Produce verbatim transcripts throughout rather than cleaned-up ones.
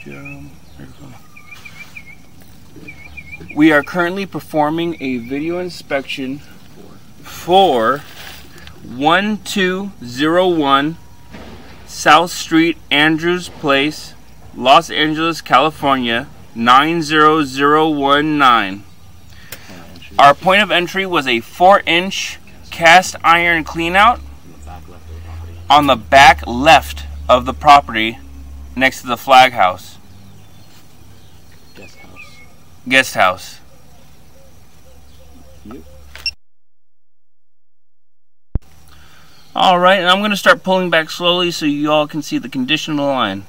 We are currently performing a video inspection for one two zero one South Street, Andrews Place, Los Angeles, California, nine zero zero one nine. Our point of entry was a four inch cast iron cleanout on the back left of the property next to the flag house. Guest house. Guest house. Yep. Alright, and I'm going to start pulling back slowly so you all can see the condition of the line.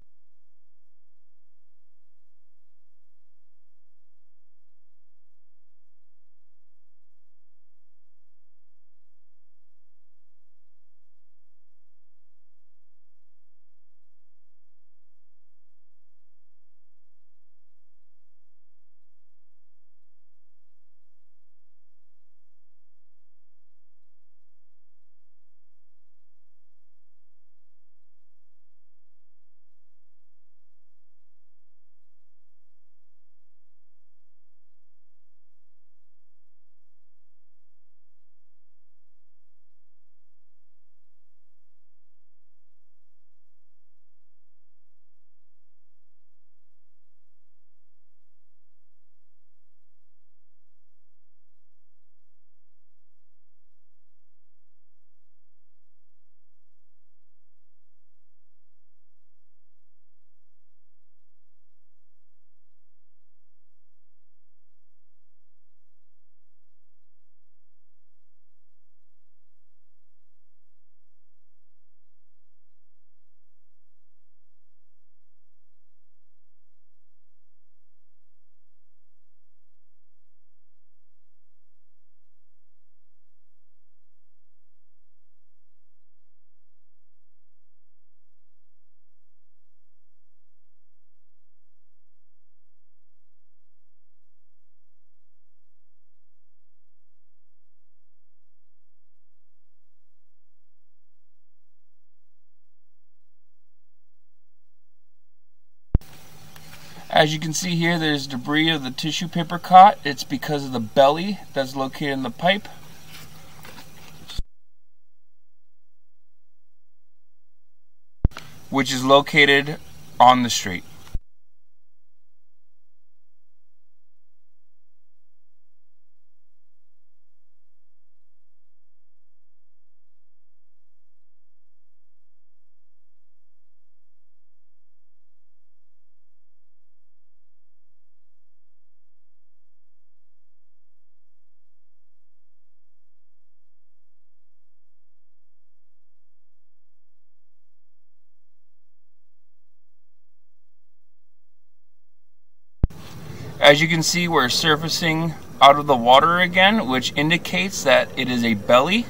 As you can see here, there's debris of the tissue paper cot. It's because of the belly that's located in the pipe. Which is located on the street. As you can see, we're surfacing out of the water again, which indicates that it is a belly.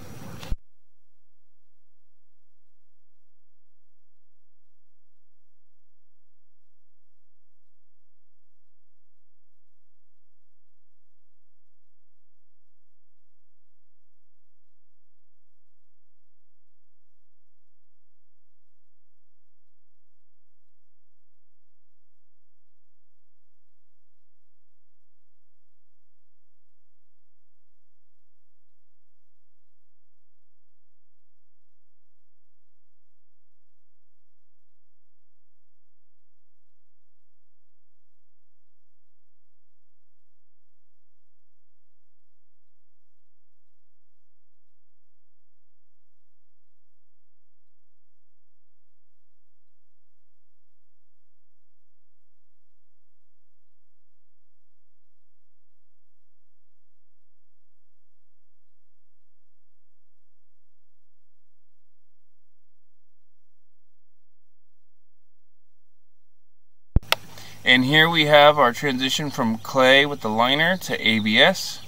And here we have our transition from clay with the liner to A B S.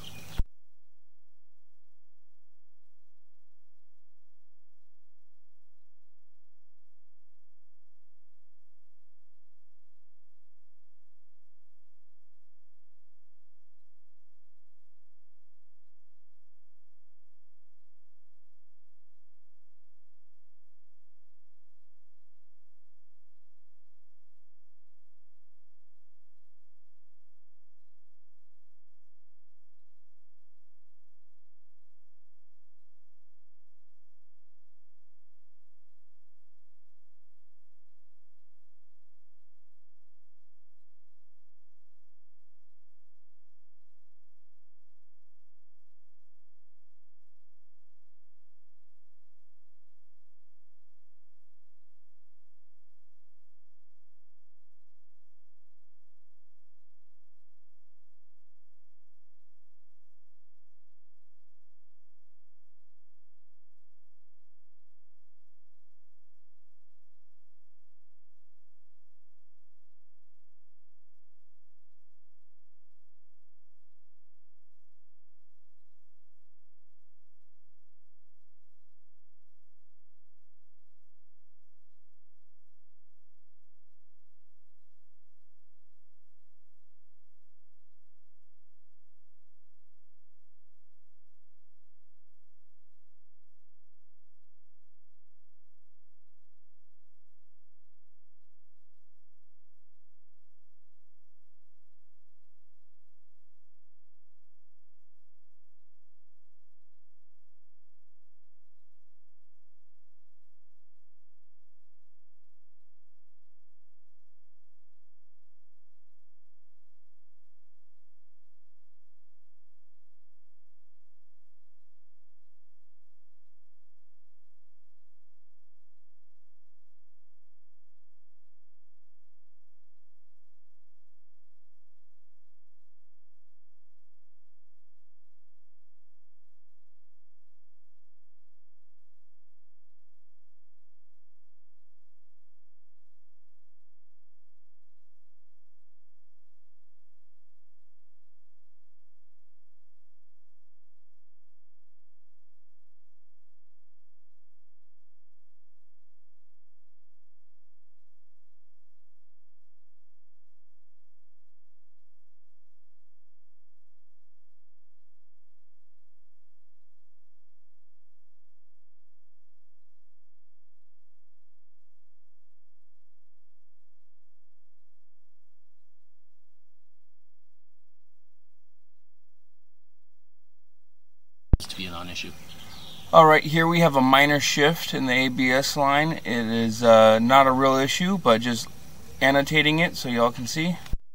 be a non-issue. Alright, here we have a minor shift in the A B S line. It is uh, not a real issue, but just annotating it so y'all can see.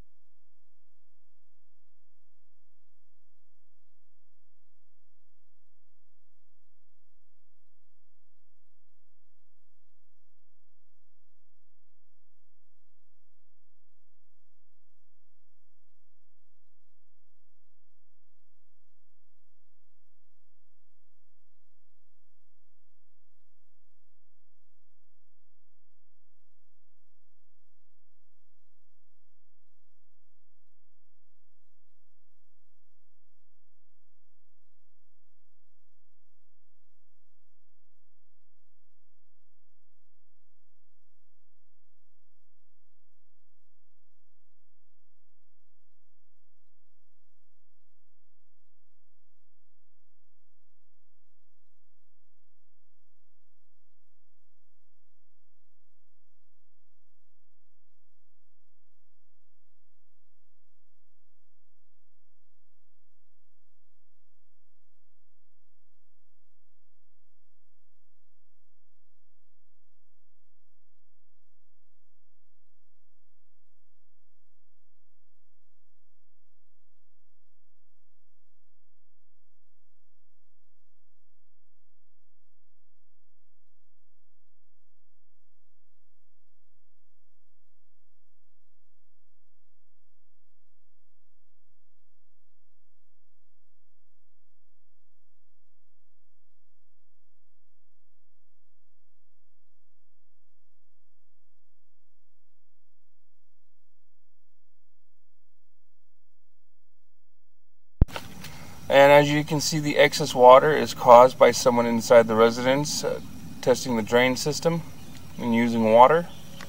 And as you can see, the excess water is caused by someone inside the residence uh, testing the drain system and using water.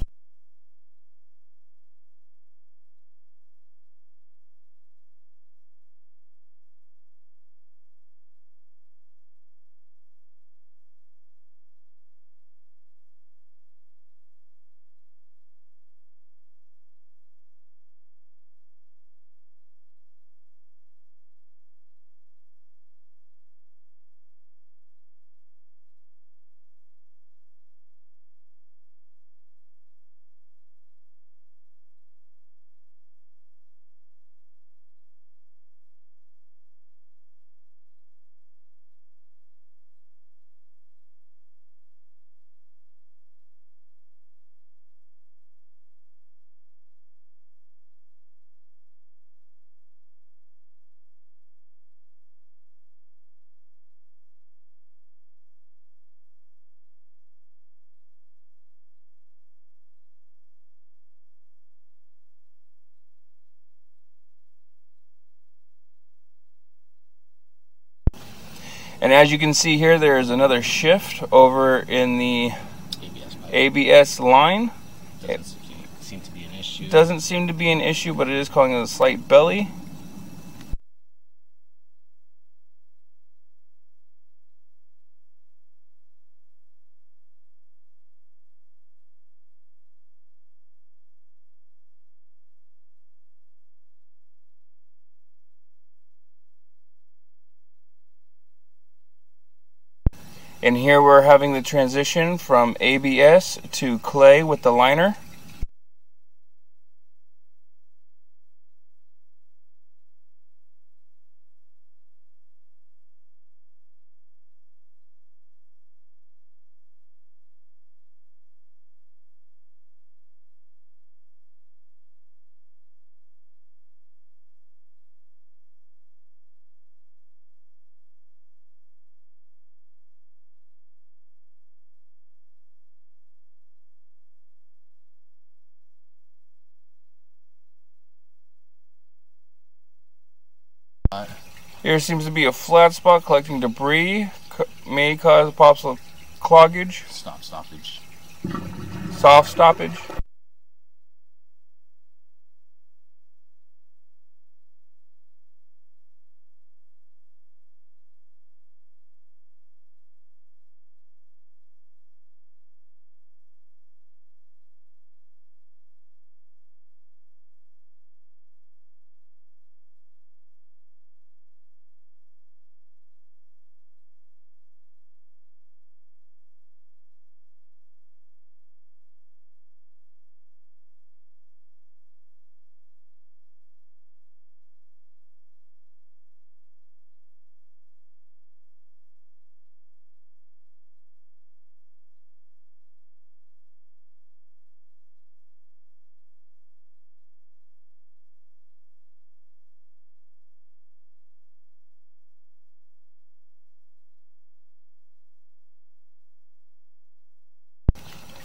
And as you can see here, there is another shift over in the A B S pipe. A B S line. Doesn't seem to be an issue. Doesn't seem to be an issue, but it is causing a slight belly. And here we're having the transition from A B S to clay with the liner. Here seems to be a flat spot collecting debris, may cause possible cloggage. Stop stoppage. Soft stoppage.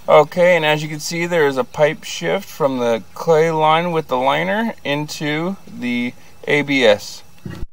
Okay, and as you can see, there is a pipe shift from the clay line with the liner into the A B S.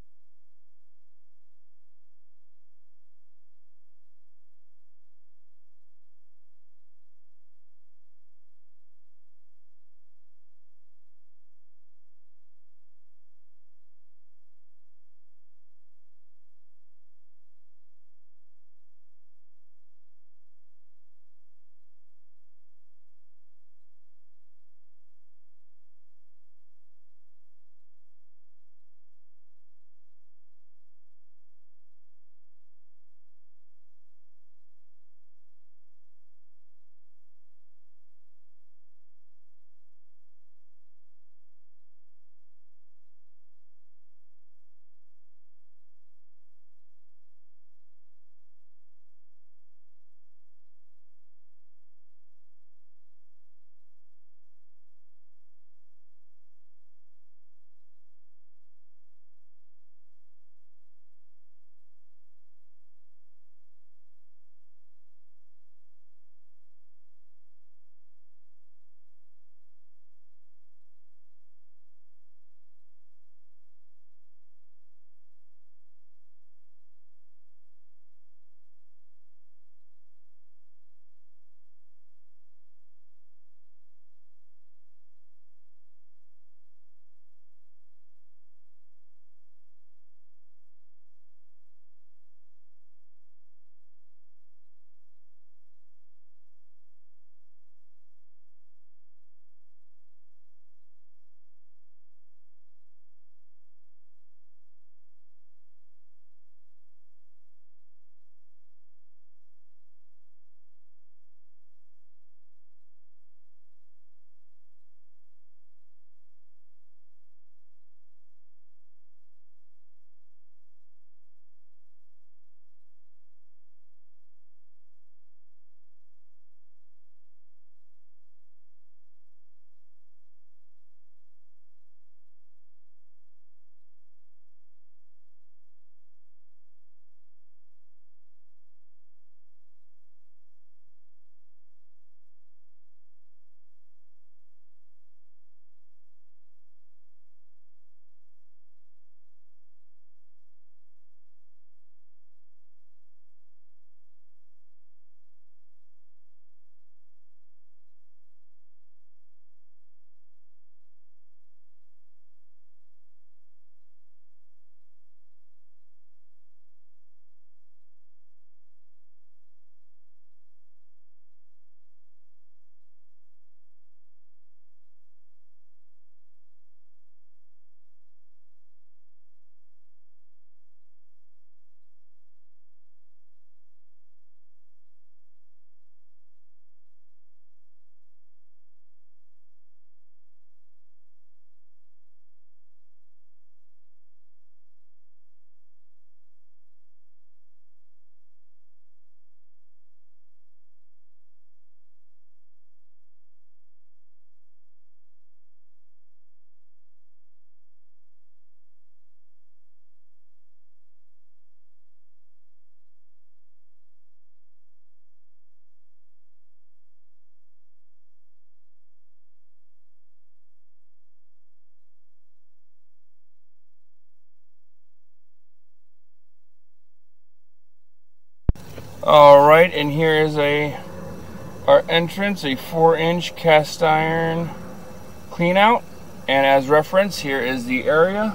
Alright, and here is a our entrance, a four inch cast iron clean out. And as reference, here is the area.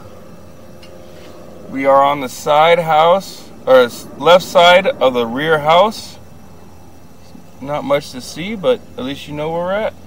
We are on the side house, or left side of the rear house. Not much to see, but at least you know where we're at.